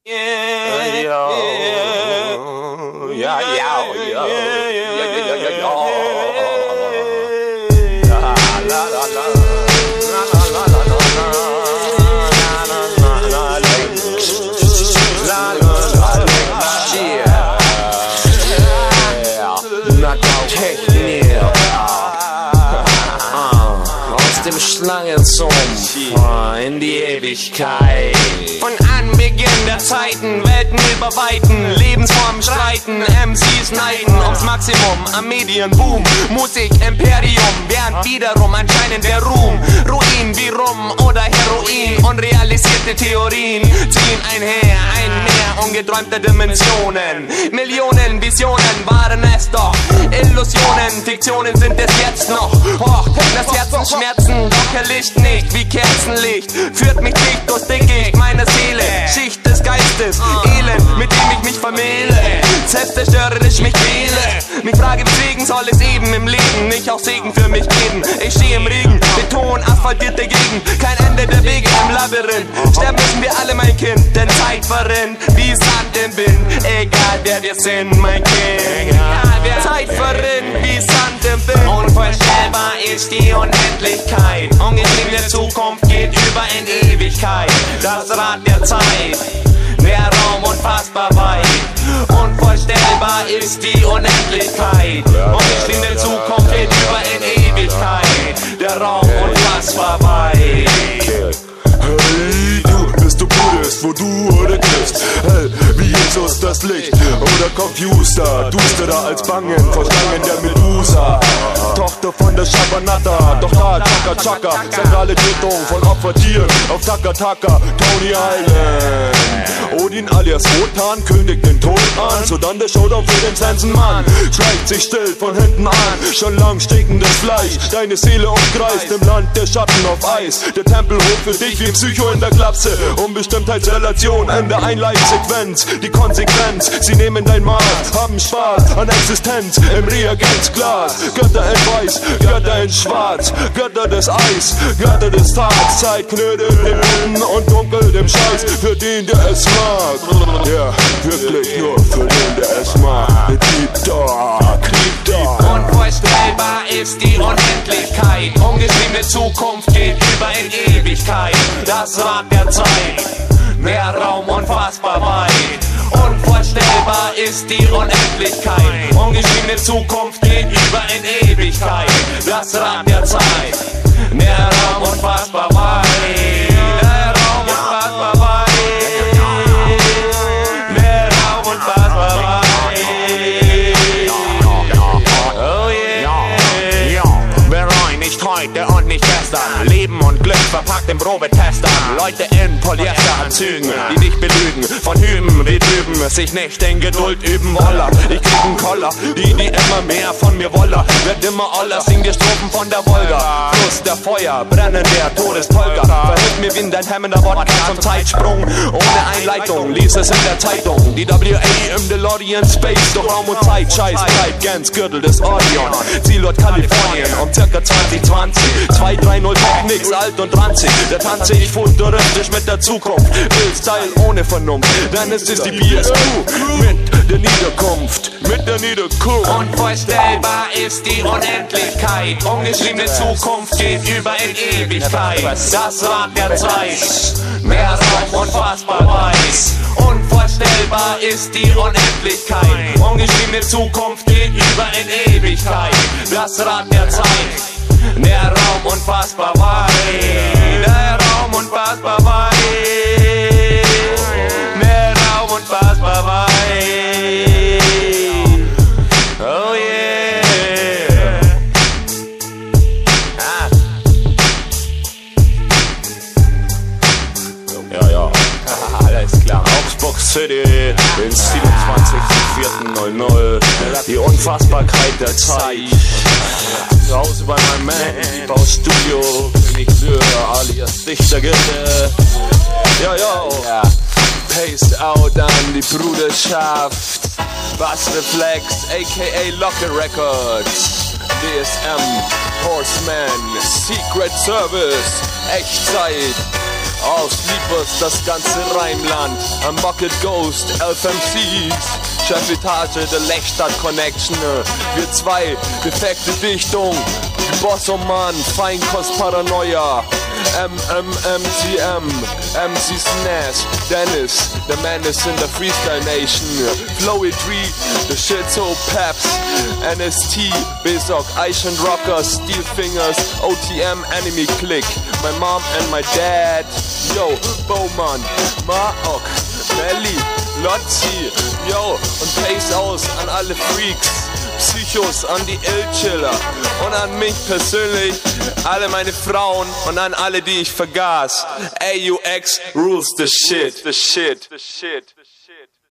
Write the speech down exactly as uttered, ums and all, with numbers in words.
Yeah, yeah, yeah, yeah, yeah, yeah, yeah, yeah. La la la, la la la la la, la la la la, la la la la, yeah, knockout Technik, aus dem Schlangensumpf in die Ewigkeit. Von Anbeginn der Zeiten, Welten über Weiten, Lebensformen streiten, M Cs neiden ums Maximum am Medienboom, Musik Imperium, während wiederum anscheinend der Ruhm, Ruin wie Rum oder Heroin, unrealisierte Theorien ziehen einher, ein Meer ungeträumter Dimensionen, Millionen Visionen waren es doch, Illusionen, Fiktionen sind es jetzt noch, hoch, das Herzensschmerzen, doch erlischt nicht wie Kerzenlicht, führt mich dicht durchs Dickicht meiner Seele, Schicht des Geistes, Elend, mit dem ich mich vermähle, selbstzerstörerisch mich quäle, mich frage, weswegen soll es eben im Leben nicht auch Segen für mich geben, ich stehe im Regen, Beton, asphaltierte Gegend, kein Ende der Wege im Labyrinth, sterben müssen wir alle, mein Kind, denn Zeit verrinnt, wie Sand im Wind, egal wer wir sind, mein Kind, Zeit verrinnt, wie Sand im Wind, unvorstellbar ist die Unendlichkeit, ungeschriebene Zukunft geht über in Ewigkeit, das Rad der Zeit, der Raum unfassbar weit, unvorstellbar ist die Unendlichkeit, ungeschriebene Zukunft geht über in Ewigkeit, der Raum unfassbar weit. Hey, du bist du Buddhist, wo du oder Christ, hell wie Jesus das Licht oder Confuster, dusterer als Bangen vor Schlangen der Medusa, Tochter von der Shabanatta, doch da Chaka Chaka, zentrale Tötung von Opfertieren auf Taka Taka, Tony Island, Odin alias Wotan kündigt den Tod an, sodann der Showdown für den Sensenmann, schleicht sich still von hinten an, schon lang stinkendes Fleisch, deine Seele umkreist im Land der Schatten auf Eis, der Tempel hoch für dich wie Psycho in der Klapse, Unbestimmtheitsrelation, Ende Einleitsequenz, die Konsequenz, sie nehmen dein Maß, haben Spaß an Existenz im Reagenzglas, Götter in Weiß, Götter in Schwarz, Götter des Eis, Götter des Tags, Zeit knödelt dem Guten und dunkelt im Scheiß, für den der es mag, ja, wirklich nur für den der es mag, Deep Dark, Deep Dark. Unvorstellbar ist die Unendlichkeit, ungeschriebene Zukunft geht über in Ewigkeit, das Rad der Zeit, der Raum unfassbar weit, unvorstellbar ist die Unendlichkeit, ungeschriebene Zukunft geht über in Ewigkeit, das Rad der Zeit, der Raum unfassbar weit, der Raum unfassbar weit, der Raum unfassbar weit. Oh yeah, bereuen nicht heute und nicht gestern, Leben und Glück verpackt im Probetestern, Leute in Polyesteranzügen, die dich belügen, von hüben wie drüben, sich nicht in Geduld üben woller, ich krieg einen Koller, die, die immer mehr von mir woller, wird immer oller, sing dir Strophen von der Wolga, Fluss der Feuer, brennen der Todespolka, verhilft mir wie in dein hemmender Wodka zum Zeitsprung, ohne Einleitung, lies es in der Zeitung, die W A im DeLorean Space, durch Raum und Zeit, scheiß Zeit, Gans, Gürtel des Orion, Zielort Kalifornien, um circa zwanzig zwanzig, zwei drei null Technics, alt und ranzig, da tanze ich futuristisch mit der Zukunft, will Style ohne Vernunft, dann ist es die B S Q, mit der Niederkunft, mit der Niederkunft. Unvorstellbar ist die Unendlichkeit, ungeschriebene Zukunft geht über in Ewigkeit, das Rad der Zeit, mehr Raum unfassbar weiß, unvorstellbar ist die Unendlichkeit, ungeschriebene Zukunft geht über in Ewigkeit, das Rad der Zeit, der Raum unfassbar weit, der Raum unfassbar weit, der Raum unfassbar weit. Oh yeah. Ah. Ja, ja, alles klar. Augsburg City, den siebenundzwanzigsten vierten null null, die Unfassbarkeit der Zeit. Zu Hause bei meinem Man, Baustudio, König Löhr, alias Dichtergilde. Ja, ja, Paced Out an die Bruderschaft, Bassreflex, aka Locker Records, D S M, Horseman, Secret Service, Echtzeit, Aus Liebes das ganze Rheinland. Am Bucket Ghost, elf M Cs. Chefetage, der Lechstadt Connection. Wir zwei, defekte Dichtung. Boss und Mann, Feinkost Paranoia. M M M T M, M C Snash, Dennis, the man is in the Freestyle Nation. Flowey Tree, the shit so peps. N S T, Besok, Eichen Rockers, Steel Fingers, O T M, Enemy Click. My mom and my dad. Yo, Bowman, Maok, Melly, Lotzi. Yo, und Pace aus an alle Freaks. Psychos, an die Ill-Chiller und an mich persönlich, alle meine Frauen und an alle, die ich vergass. A U X rules the shit, the shit, the shit.